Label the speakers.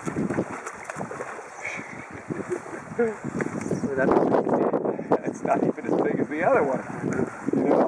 Speaker 1: It's not even as big as the other one. You know?